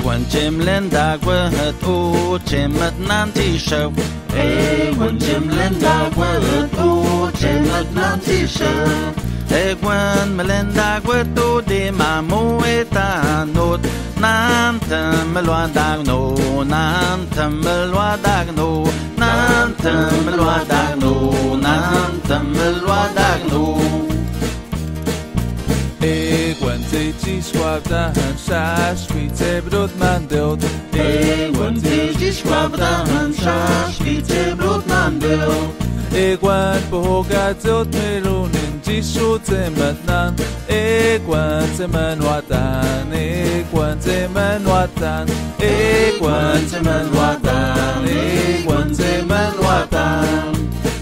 quần chim lên đà quê hết u chim mất nan thì sâu quần chim lên đà quê hết u chim mất nan thì sâu quần mà lên đà quê tu đi mà mua ta nốt nan thầm loa đạc nô nan thầm loa đạc nô nan thầm loa đạc nô nan thầm loa đạc nô quần dây chỉ squab ta hàn sa sweet te brot man deot quần dây chỉ squab ta hàn sa sweet te brot man deot quần po ga zot melu nin chỉ su te mat nan quần te man watan quần te man watan quần te man watan quần te man watan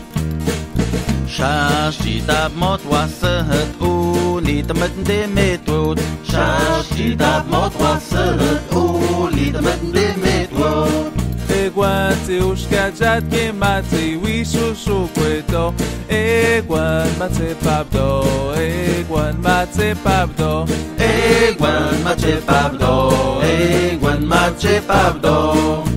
Shas chỉ đạp mót hoa sơ hết u li ta mất đê mê tuột Shas chỉ đạp mót hoa sơ hết u li ta mất đê mê tuột quan te ushka jat ke mate wi su su queto quan mate pabdo quan mate pabdo quan mate pabdo quan mate pabdo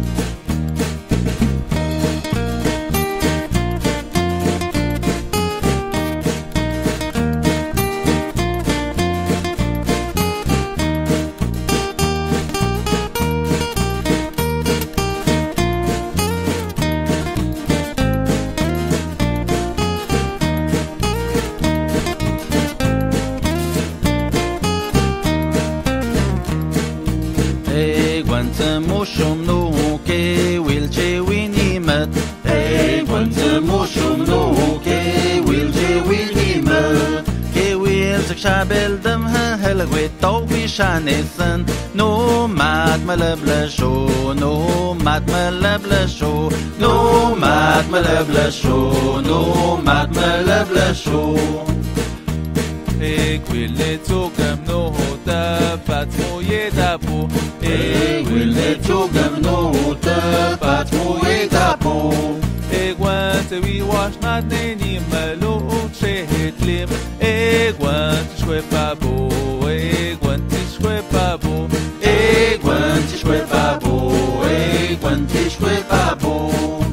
quần te mu shum nu ke will che wini mat quần te mu shum nu ke will che wini mat ke will sak shabel dam ha hel gwe to wi shanesan no mat malab la sho no mat malab la sho no mat malab la sho no mat malab la sho quille togam no ta pat mo ye da po quille togam no ta pat mo ye da po quan te we wash not ni malo che hitlim quan te shwe pa bo quan te shwe pa bo quan te shwe pa bo quan te shwe pa bo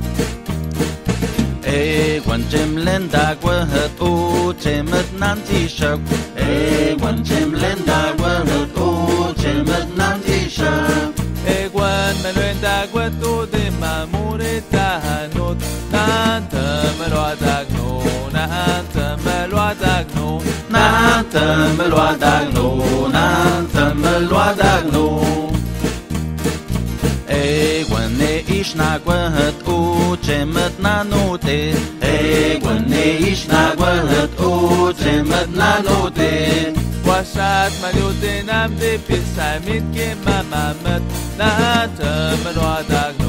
quần chim lên đà quê hết u chim mất nan thì sâu quần chim lên đà quê hết u chim mất nan thì sâu quan mà lên đà quê tu de mà mu de ta hanot nan ta loa đạc nô nan ta loa đạc nô nan ta loa đạc nô nan ta loa đạc nô quần ne ish na quê hết u chim mất nan u te quần ne ish na quê hết u chim mất nan u te washat malute nam de pisai mit ke mamamat nan ta loa đạc